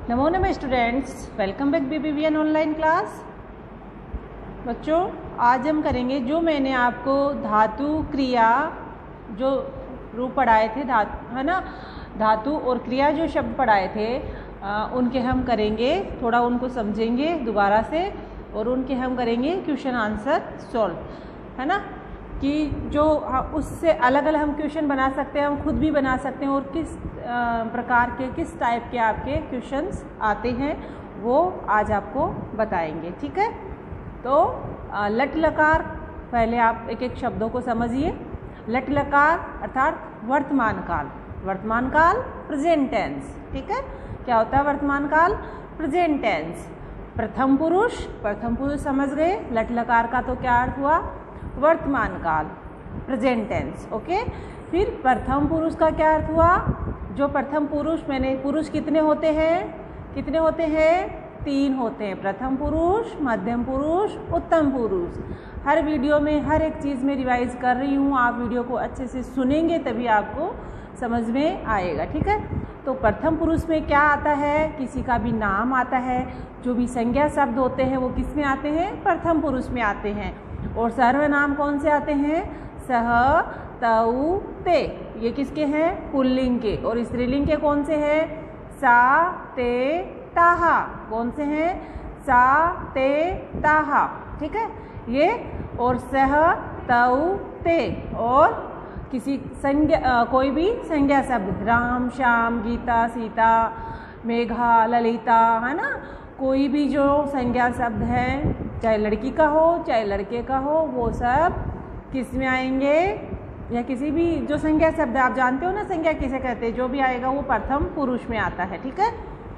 नमो नमः students, welcome back BBVN online class. बच्चों, आज हम करेंगे जो मैंने आपको धातु क्रिया जो रूप पढ़ाए थे, है ना, धातु और क्रिया जो शब्द पढ़ाए थे उनके हम करेंगे, थोड़ा उनको समझेंगे दोबारा से और उनके हम करेंगे क्वेश्चन आंसर सॉल्व, है ना, कि जो उससे अलग अलग हम क्वेश्चन बना सकते हैं, हम खुद भी बना सकते हैं और किस प्रकार के किस टाइप के आपके क्वेश्चंस आते हैं वो आज आपको बताएंगे। ठीक है, तो लट लकार पहले आप एक एक शब्दों को समझिए। लट लकार अर्थात वर्तमान काल, वर्तमान काल प्रेजेंट टेंस। ठीक है, क्या होता है वर्तमान काल? Present tense. प्रथम पुरुष समझ गए। लट लकार का तो क्या अर्थ हुआ? वर्तमान काल, प्रेजेंट टेंस। ओके, फिर प्रथम पुरुष का क्या अर्थ हुआ? जो प्रथम पुरुष, पुरुष कितने होते हैं? 3 होते हैं। प्रथम पुरुष, मध्यम पुरुष, उत्तम पुरुष। हर वीडियो में हर एक चीज़ में रिवाइज कर रही हूँ, आप वीडियो को अच्छे से सुनेंगे तभी आपको समझ में आएगा। ठीक है, तो प्रथम पुरुष में क्या आता है? किसी का भी नाम आता है। जो भी संज्ञा शब्द होते हैं वो किस में आते हैं? प्रथम पुरुष में आते हैं। और सर्वनाम कौन से आते हैं? सह, तऊ, ते। ये किसके हैं? पुल्लिंग के। और स्त्रीलिंग के कौन से हैं? सा, ते, ताहा। कौन से हैं? सा, ते, ताहा। ठीक है, ये और सह, तऊ, ते। और किसी संज्ञा, कोई भी संज्ञा शब्द, राम, श्याम, गीता, सीता, मेघा, ललिता, है ना, कोई भी जो संज्ञा शब्द है, चाहे लड़की का हो चाहे लड़के का हो, वो सब किस में आएंगे? या किसी भी जो संज्ञा शब्द है, आप जानते हो ना संज्ञा किसे कहते हैं, जो भी आएगा वो प्रथम पुरुष में आता है। ठीक है,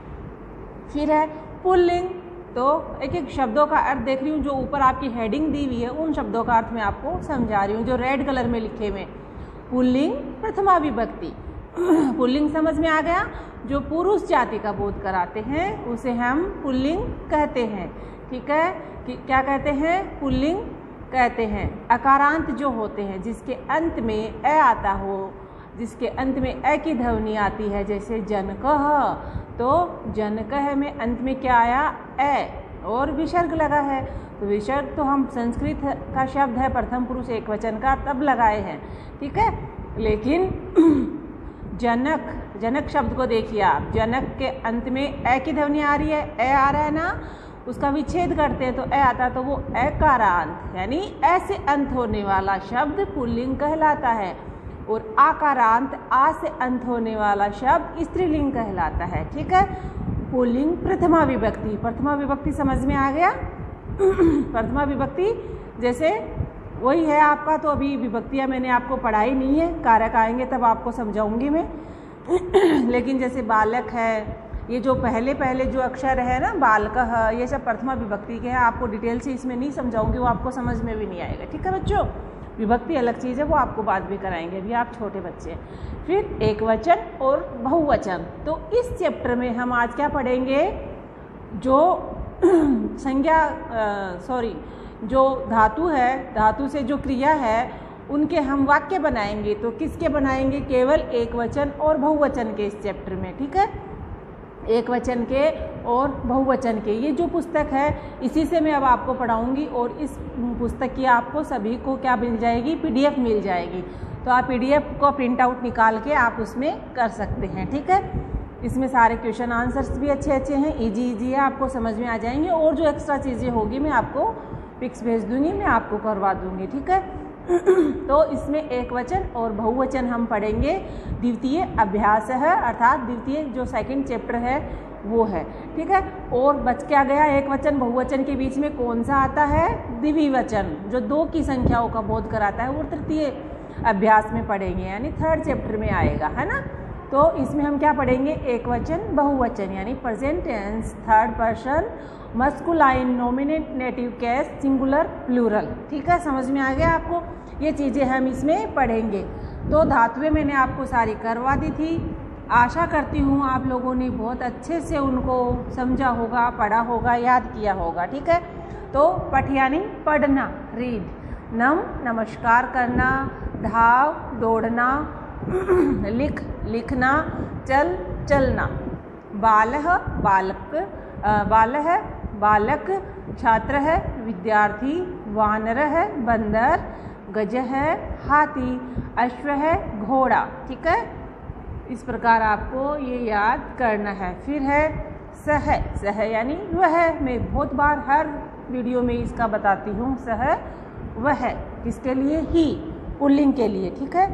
फिर है पुल्लिंग। तो एक एक शब्दों का अर्थ देख रही हूँ, जो ऊपर आपकी हेडिंग दी हुई है उन शब्दों का अर्थ मैं आपको समझा रही हूँ, जो रेड कलर में लिखे हुए। पुल्लिंग प्रथमा विभक्ति। पुल्लिंग समझ में आ गया? जो पुरुष जाति का बोध कराते हैं उसे हम पुल्लिंग कहते हैं। ठीक है, कि क्या कहते हैं? पुल्लिंग कहते हैं। अकारांत जो होते हैं, जिसके अंत में अ आता हो, जिसके अंत में अ की ध्वनि आती है, जैसे जनकः, तो जनकः में अंत में क्या आया? अ, और विसर्ग लगा है। तो विसर्ग तो हम संस्कृत का शब्द है, प्रथम पुरुष एक वचन का, तब लगाए हैं। ठीक है, लेकिन जनक शब्द को देखिए आप, जनक के अंत में अ की ध्वनि आ रही है, अ आ रहा है ना, उसका विच्छेद करते हैं तो अ आता, तो वो अकारांत यानी अ से अंत होने वाला शब्द पुल्लिंग कहलाता है। और आकारांत आ से अंत होने वाला शब्द स्त्रीलिंग कहलाता है। ठीक है, पुल्लिंग प्रथमा विभक्ति। प्रथमा विभक्ति समझ में आ गया? प्रथमा विभक्ति जैसे वही है आपका, तो अभी विभक्तियाँ मैंने आपको पढ़ाई नहीं है, कारक आएंगे तब आपको समझाऊंगी मैं। लेकिन जैसे बालक है, ये जो पहले जो अक्षर है ना, बालकः, ये सब प्रथमा विभक्ति के हैं। आपको डिटेल से इसमें नहीं समझाऊंगी, वो आपको समझ में भी नहीं आएगा। ठीक है बच्चों, विभक्ति अलग चीज़ है, वो आपको बाद में कराएंगे, अभी आप छोटे बच्चे हैं। फिर एक वचन और बहुवचन। तो इस चैप्टर में हम आज क्या पढ़ेंगे? जो जो धातु है, धातु से जो क्रिया है, उनके हम वाक्य बनाएंगे। तो किसके बनाएंगे? केवल एक वचन और बहुवचन के इस चैप्टर में। ठीक है, एक वचन के और बहुवचन के। ये जो पुस्तक है इसी से मैं अब आपको पढ़ाऊंगी, और इस पुस्तक की आपको सभी को क्या मिल जाएगी? PDF मिल जाएगी। तो आप PDF को प्रिंट आउट निकाल के आप उसमें कर सकते हैं। ठीक है, इसमें सारे क्वेश्चन आंसर्स भी अच्छे हैं, इजी है, आपको समझ में आ जाएंगे। और जो एक्स्ट्रा चीज़ें होगी मैं आपको पिक्स भेज दूंगी, मैं आपको करवा दूंगी। ठीक है, तो इसमें एक वचन और बहुवचन हम पढ़ेंगे। द्वितीय अभ्यास है, अर्थात द्वितीय जो सेकंड चैप्टर है वो है। ठीक है, और बच क्या गया? एक वचन बहुवचन के बीच में कौन सा आता है? द्विवचन, जो 2 की संख्याओं का बोध कराता है, वो तृतीय अभ्यास में पढ़ेंगे, यानी थर्ड चैप्टर में आएगा, है ना। तो इसमें हम क्या पढ़ेंगे? एक वचन बहुवचन, यानी present tense, third person, masculine, nominative case, singular, plural. ठीक है, समझ में आ गया आपको? ये चीज़ें हम इसमें पढ़ेंगे। तो धातुएं मैंने आपको सारी करवा दी थी। आशा करती हूँ आप लोगों ने बहुत अच्छे से उनको समझा होगा, पढ़ा होगा, याद किया होगा। ठीक है, तो पठ यानी पढ़ना, रीड। नम नमस्कार करना, धाव दौड़ना, लिखना, चलना। बालः बालक, बालः बालक, छात्र है विद्यार्थी, वानर है बंदर, गज है हाथी, अश्व है घोड़ा। ठीक है, इस प्रकार आपको ये याद करना है। फिर है सह, सह यानी वह, मैं बहुत बार हर वीडियो में इसका बताती हूँ। सह वह किसके लिए? ही, पुल्लिंग के लिए। ठीक है,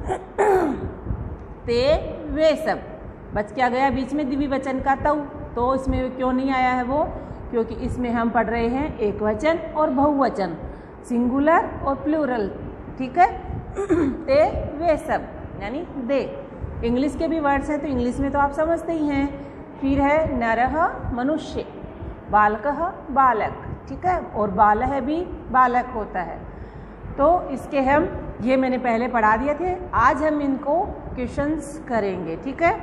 ते वे सब, बच क्या गया बीच में द्विवचन का तऊ, तो इसमें क्यों नहीं आया है वो? क्योंकि इसमें हम पढ़ रहे हैं एक वचन और बहुवचन, सिंगुलर और प्लूरल। ठीक है, ते वे सब यानी दे। इंग्लिश के भी वर्ड्स हैं तो इंग्लिश में तो आप समझते ही हैं। फिर है नरः मनुष्य, बालकः बालक। ठीक है, और बालः भी बालक होता है। तो इसके हम ये मैंने पहले पढ़ा दिए थे, आज हम इनको क्वेश्चंस करेंगे। ठीक है,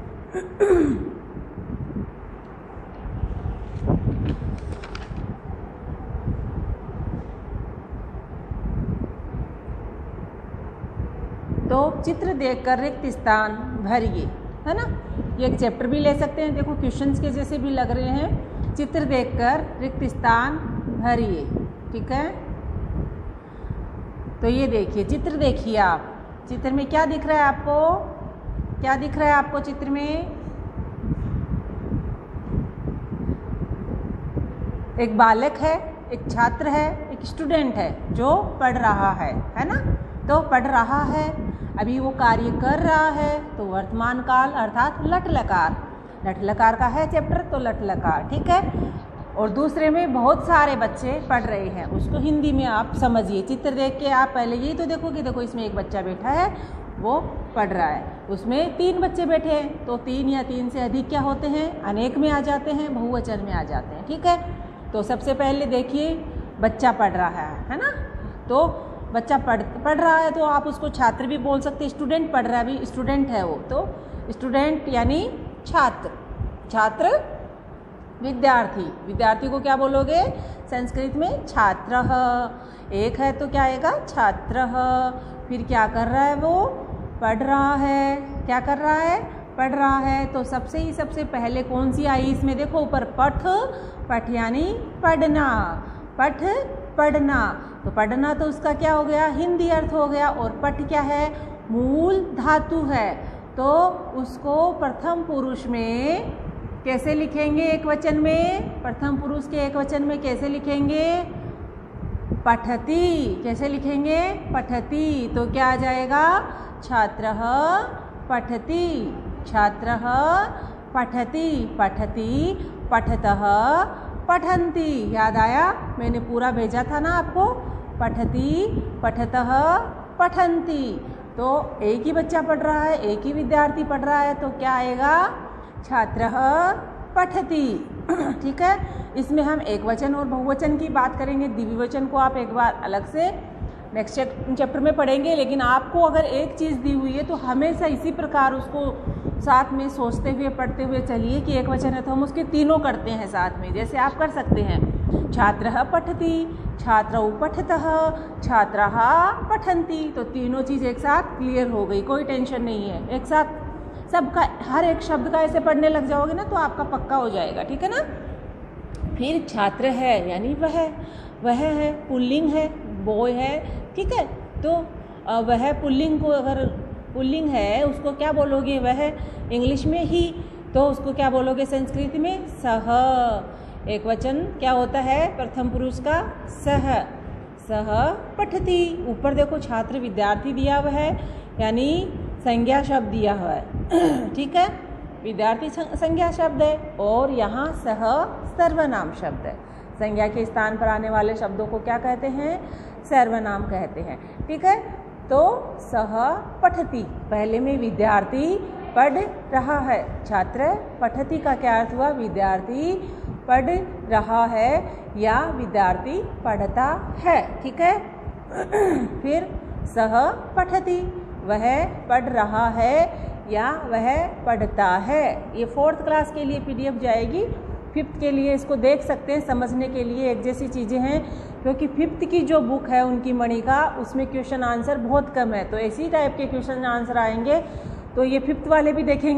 तो चित्र देखकर रिक्त स्थान भरिए, है ना। ये एक चैप्टर भी ले सकते हैं, देखो क्वेश्चंस के जैसे भी लग रहे हैं। चित्र देखकर रिक्त स्थान भरिए। ठीक है, तो ये देखिए, चित्र देखिए आप, चित्र में क्या दिख रहा है आपको? क्या दिख रहा है आपको चित्र में? एक बालक है, एक छात्र है, एक स्टूडेंट है जो पढ़ रहा है ना। तो पढ़ रहा है, अभी वो कार्य कर रहा है, तो वर्तमान काल अर्थात लट लकार, लट लकार का है चैप्टर, तो लट लकार। ठीक है, और दूसरे में बहुत सारे बच्चे पढ़ रहे हैं, उसको हिंदी में आप समझिए। चित्र देख के आप पहले यही तो देखो कि देखो इसमें एक बच्चा बैठा है, वो पढ़ रहा है, उसमें 3 बच्चे बैठे हैं, तो 3 या 3 से अधिक क्या होते हैं? अनेक में आ जाते हैं, बहुवचन में आ जाते हैं। ठीक है, तो सबसे पहले देखिए बच्चा पढ़ रहा है ना। तो बच्चा पढ़ रहा है तो आप उसको छात्र भी बोल सकते हैं, स्टूडेंट पढ़ रहा है, अभी स्टूडेंट है वो, तो स्टूडेंट यानी छात्र, छात्र विद्यार्थी, विद्यार्थी को क्या बोलोगे संस्कृत में? छात्रः। एक है तो क्या आएगा? छात्रः। फिर क्या कर रहा है वो? पढ़ रहा है। क्या कर रहा है? पढ़ रहा है। तो सबसे पहले कौन सी आई इसमें? देखो ऊपर पठ, पठ यानी पढ़ना, पठ पढ़ना, तो पढ़ना तो उसका क्या हो गया? हिंदी अर्थ हो गया। और पठ क्या है? मूल धातु है, तो उसको प्रथम पुरुष में कैसे लिखेंगे? एक वचन में, प्रथम पुरुष के एक वचन में कैसे लिखेंगे? पठति। कैसे लिखेंगे? पठति। तो क्या आ जाएगा? छात्रः पठति, छात्रः पठति, पठति, पठतः पठन्ति। याद आया? मैंने पूरा भेजा था ना आपको, पठति, पठतः, पठन्ति। तो एक ही बच्चा पढ़ रहा है, एक ही विद्यार्थी पढ़ रहा है, तो क्या आएगा? छात्रः पठति। ठीक है, इसमें हम एक वचन और बहुवचन की बात करेंगे, द्विवचन को आप एक बार अलग से नेक्स्ट चैप्टर में पढ़ेंगे। लेकिन आपको अगर एक चीज़ दी हुई है तो हमेशा इसी प्रकार उसको साथ में सोचते हुए पढ़ते हुए चलिए कि एक वचन है तो हम उसके तीनों करते हैं साथ में। जैसे आप कर सकते हैं, छात्रः पठति, छात्रौ पठतः, छात्राः पठन्ति। तो तीनों चीज़ एक साथ क्लियर हो गई, कोई टेंशन नहीं है। एक साथ सबका हर एक शब्द का ऐसे पढ़ने लग जाओगे ना तो आपका पक्का हो जाएगा। ठीक है ना। फिर छात्र है यानी वह है, पुल्लिंग है, बॉय है। ठीक है, तो वह पुल्लिंग को, अगर पुल्लिंग है उसको क्या बोलोगे? वह इंग्लिश में ही, तो उसको क्या बोलोगे संस्कृत में? सह। एक वचन क्या होता है प्रथम पुरुष का? सह, सह पठति। ऊपर देखो छात्र विद्यार्थी दिया हुआ है, यानी संज्ञा शब्द दिया हुआ है। ठीक है, विद्यार्थी संज्ञा शब्द है, और यहाँ सह सर्वनाम शब्द है। संज्ञा के स्थान पर आने वाले शब्दों को क्या कहते हैं? सर्वनाम कहते हैं। ठीक है, तो सह पठति, पहले में विद्यार्थी पढ़ रहा है, छात्र पठति का क्या अर्थ हुआ? विद्यार्थी पढ़ रहा है या विद्यार्थी पढ़ता है। ठीक है, फिर सह पठति, वह पढ़ रहा है या वह पढ़ता है। ये 4th क्लास के लिए PDF जाएगी, 5th के लिए इसको देख सकते हैं, समझने के लिए एक जैसी चीज़ें हैं, क्योंकि 5th की जो बुक है उनकी मणिका, उसमें क्वेश्चन आंसर बहुत कम है, तो इसी टाइप के क्वेश्चन आंसर आएंगे। तो ये 5th वाले भी देखेंगे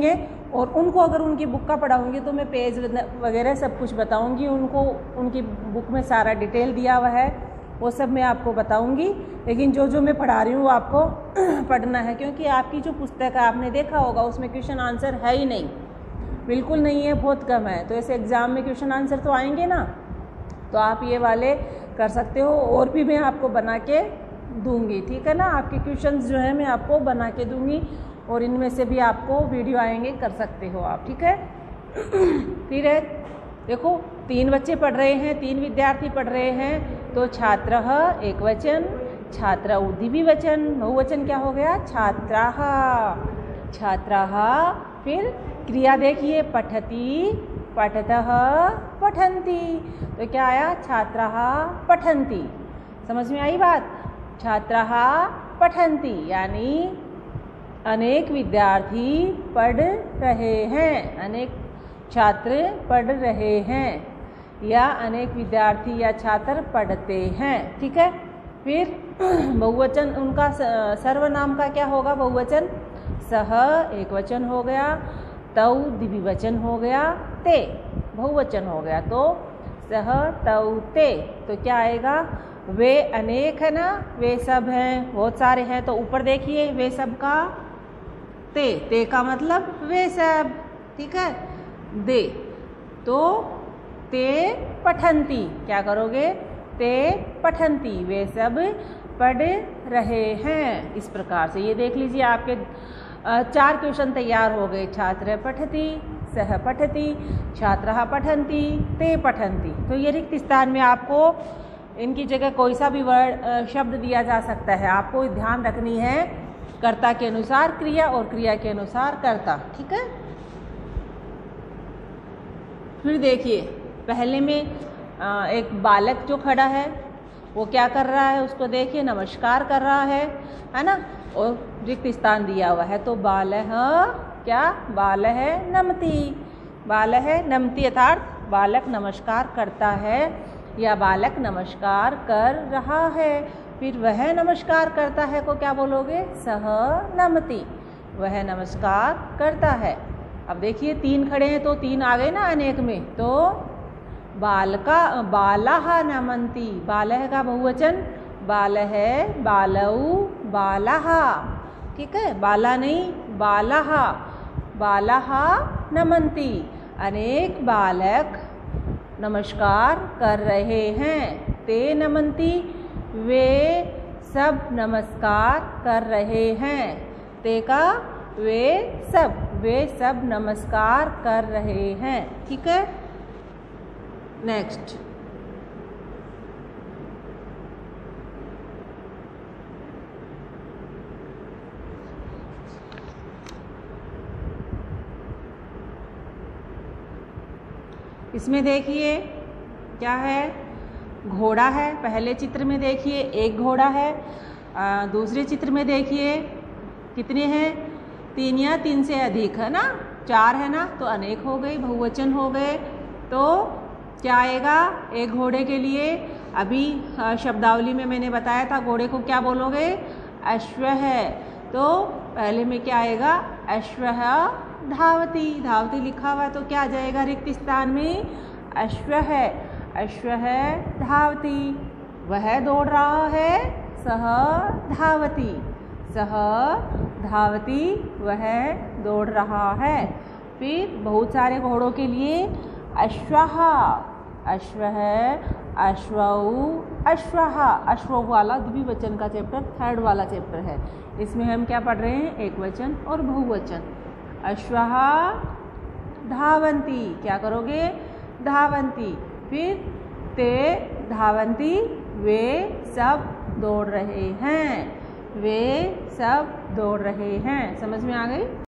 और उनको अगर उनकी बुक का पढ़ाऊँगी तो मैं पेज वगैरह सब कुछ बताऊँगी, उनको उनकी बुक में सारा डिटेल दिया हुआ है, वो सब मैं आपको बताऊँगी। लेकिन जो जो मैं पढ़ा रही हूँ वो आपको पढ़ना है, क्योंकि आपकी जो पुस्तक है आपने देखा होगा उसमें क्वेश्चन आंसर है ही नहीं, बिल्कुल नहीं है, बहुत कम है। तो ऐसे एग्ज़ाम में क्वेश्चन आंसर तो आएंगे ना, तो आप ये वाले कर सकते हो। और भी मैं आपको बना के दूंगी, ठीक है ना। आपके क्वेश्चंस जो है मैं आपको बना के दूंगी और इनमें से भी आपको वीडियो आएंगे, कर सकते हो आप, ठीक है। फिर है देखो 3 बच्चे पढ़ रहे हैं, 3 विद्यार्थी पढ़ रहे हैं। तो छात्रः एक वचन, छात्रौ द्विवचन, बहुवचन क्या हो गया छात्राः, छात्राः। फिर क्रिया देखिए पठति, पठतः, पठन्ति। तो क्या आया छात्राः पठन्ति। समझ में आई बात। छात्राः पठन्ति यानी अनेक विद्यार्थी पढ़ रहे हैं, अनेक छात्र पढ़ रहे हैं, या अनेक विद्यार्थी या छात्र पढ़ते हैं, ठीक है। फिर बहुवचन उनका सर्वनाम का क्या होगा बहुवचन, सह एक वचन हो गया, तौ द्विवचन हो गया, ते बहुवचन हो गया। तो सह तौ ते, तो क्या आएगा वे अनेक है ना, वे सब हैं, बहुत सारे हैं। तो ऊपर देखिए वे सब का ते का मतलब वे सब, ठीक है। दे तो ते पठन्ति, क्या करोगे ते पठन्ति, वे सब पढ़ रहे हैं। इस प्रकार से ये देख लीजिए आपके 4 क्वेश्चन तैयार हो गए। छात्र पठति, सह पठति, छात्रः पठन्ति, ते पठन्ति। तो ये रिक्त स्थान में आपको इनकी जगह कोई सा भी वर्ड शब्द दिया जा सकता है, आपको ध्यान रखनी है कर्ता के अनुसार क्रिया और क्रिया के अनुसार कर्ता, ठीक है। फिर देखिए पहले में एक बालक जो खड़ा है वो क्या कर रहा है, उसको देखिए नमस्कार कर रहा है ना, और रिक्त स्थान दिया हुआ है। तो बालः क्या बालः नमति, बालः नमति अर्थात बालक नमस्कार करता है या बालक नमस्कार कर रहा है। फिर वह नमस्कार करता है को क्या बोलोगे सह नमति, वह नमस्कार करता है। अब देखिए 3 खड़े हैं तो 3 आ गए ना अनेक में। तो बालका बालाः नमन्ति, बालः का बहुवचन बालः, बालौ, बालाः, ठीक है। बाला नहीं बालाः, बालाः नमन्ति, अनेक बालक नमस्कार कर रहे हैं। ते नमन्ति, वे सब नमस्कार कर रहे हैं। ते का वे सब नमस्कार कर रहे हैं, ठीक है। नेक्स्ट इसमें देखिए क्या है, घोड़ा है। पहले चित्र में देखिए एक घोड़ा है, दूसरे चित्र में देखिए कितने हैं 3 या 3 से अधिक है ना, 4 है ना, तो अनेक हो गई, बहुवचन हो गए। तो क्या आएगा एक घोड़े के लिए, अभी शब्दावली में मैंने बताया था घोड़े को क्या बोलोगे अश्व है। तो पहले में क्या आएगा अश्वः धावति, धावति लिखा हुआ है तो क्या आ जाएगा रिक्त स्थान में अश्व है, अश्वः धावति, वह दौड़ रहा है सह धावति, सह धावति, वह दौड़ रहा है। फिर बहुत सारे घोड़ों के लिए अश्वः, अश्वः, अश्वौ, अश्वः, अश्वौ वाला द्विवचन का चैप्टर 3rd वाला चैप्टर है। इसमें हम क्या पढ़ रहे हैं एक वचन और बहुवचन। अश्वः धावन्ति, क्या करोगे धावन्ति। फिर ते धावन्ति, वे सब दौड़ रहे हैं, वे सब दौड़ रहे हैं। समझ में आ गई।